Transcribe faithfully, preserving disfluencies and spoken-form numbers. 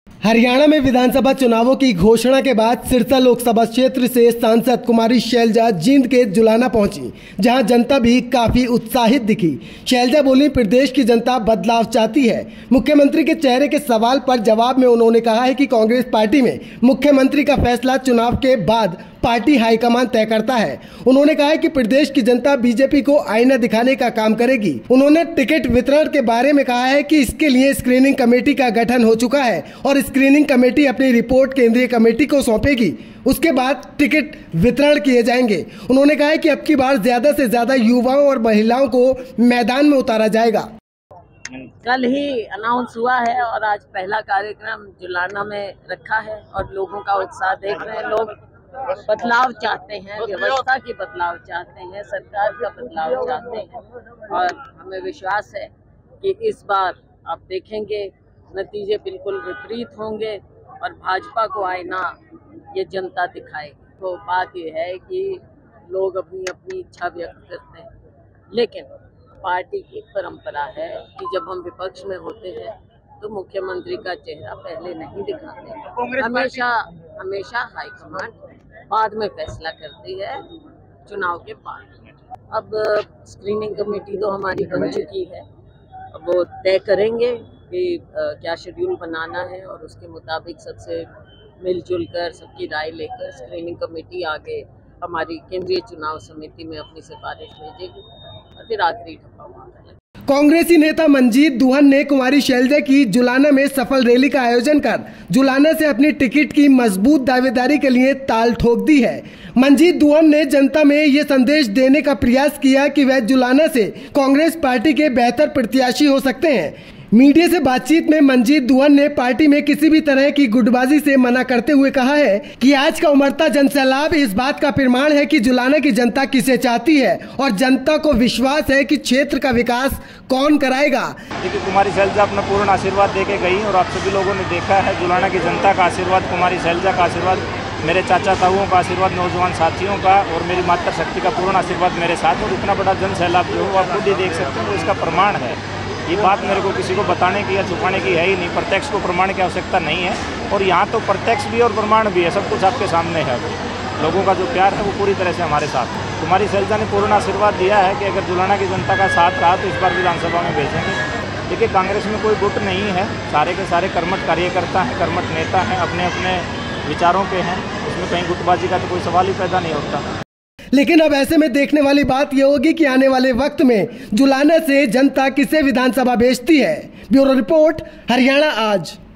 हरियाणा में विधानसभा चुनावों की घोषणा के बाद सिरसा लोकसभा क्षेत्र से सांसद कुमारी शैलजा जींद के जुलाना पहुंची, जहां जनता भी काफी उत्साहित दिखी। शैलजा बोली, प्रदेश की जनता बदलाव चाहती है। मुख्यमंत्री के चेहरे के सवाल पर जवाब में उन्होंने कहा है कि कांग्रेस पार्टी में मुख्यमंत्री का फैसला चुनाव के बाद पार्टी हाईकमान तय करता है। उन्होंने कहा है कि प्रदेश की जनता बीजेपी को आईना दिखाने का काम करेगी। उन्होंने टिकट वितरण के बारे में कहा है कि इसके लिए स्क्रीनिंग कमेटी का गठन हो चुका है और स्क्रीनिंग कमेटी अपनी रिपोर्ट केंद्रीय कमेटी को सौंपेगी। उसके बाद टिकट वितरण किए जाएंगे। उन्होंने कहा है कि अब की बार ज्यादा से ज्यादा युवाओं और महिलाओं को मैदान में उतारा जाएगा। कल ही अनाउंस हुआ है और आज पहला कार्यक्रम जुलाना में रखा है और लोगों का उत्साह देख रहे हैं। लोग बदलाव चाहते हैं, व्यवस्था की बदलाव चाहते हैं, सरकार का बदलाव चाहते हैं और हमें विश्वास है कि इस बार आप देखेंगे नतीजे बिल्कुल विपरीत होंगे और भाजपा को आईना ये जनता दिखाएगी। तो बात ये है कि लोग अपनी अपनी इच्छा व्यक्त करते हैं, लेकिन पार्टी की परंपरा है कि जब हम विपक्ष में होते हैं तो मुख्यमंत्री का चेहरा पहले नहीं दिखाते। हमेशा हमेशा हाईकमांड बाद में फैसला करती है, चुनाव के बाद। अब स्क्रीनिंग कमेटी तो हमारी बन चुकी है, अब वो तय करेंगे कि आ, क्या शेड्यूल बनाना है और उसके मुताबिक सबसे मिलजुल कर सबकी राय लेकर स्क्रीनिंग कमेटी आगे हमारी केंद्रीय चुनाव समिति में अपनी सिफारिश भेजेगी और फिर आखिरी ठप्पा मारा जाएगा। कांग्रेसी नेता मंजीत दुहन ने कुमारी शैलजा की जुलाना में सफल रैली का आयोजन कर जुलाना से अपनी टिकट की मजबूत दावेदारी के लिए ताल ठोक दी है। मंजीत दुहन ने जनता में ये संदेश देने का प्रयास किया कि वह जुलाना से कांग्रेस पार्टी के बेहतर प्रत्याशी हो सकते हैं। मीडिया से बातचीत में मंजीत दुहन ने पार्टी में किसी भी तरह की गुटबाजी से मना करते हुए कहा है कि आज का उमड़ता जनसैलाब इस बात का प्रमाण है कि जुलाना की जनता किसे चाहती है और जनता को विश्वास है कि क्षेत्र का विकास कौन कराएगा। देखिए, कुमारी शैलजा अपना पूर्ण आशीर्वाद दे के गई और आप सभी लोगों ने देखा है जुलाना की जनता का आशीर्वाद, कुमारी शैलजा का आशीर्वाद, मेरे चाचा ताऊओं का आशीर्वाद, नौजवान साथियों का और मेरी मातृ शक्ति का पूर्ण आशीर्वाद मेरे साथ। और इतना बड़ा जन सैलाब जो हो आप खुद ही देख सकते हो, इसका प्रमाण है। ये बात मेरे को किसी को बताने की या छुपाने की है ही नहीं, प्रत्यक्ष को प्रमाण की आवश्यकता नहीं है। और यहाँ तो प्रत्यक्ष भी और प्रमाण भी है, सब कुछ आपके सामने है। लोगों का जो प्यार है वो पूरी तरह से हमारे साथ है। कुमारी शैलजा ने पूर्ण आशीर्वाद दिया है कि अगर जुलाना की जनता का साथ रहा तो इस बार विधानसभा में भेजेंगे। देखिए, कांग्रेस में कोई गुट नहीं है, सारे के सारे कर्मठ कार्यकर्ता हैं, कर्मठ नेता हैं, अपने अपने विचारों के हैं। उसमें कहीं गुटबाजी का तो कोई सवाल ही पैदा नहीं होता। लेकिन अब ऐसे में देखने वाली बात यह होगी कि आने वाले वक्त में जुलाना से जनता किसे विधानसभा भेजती है। ब्यूरो रिपोर्ट, हरियाणा आज।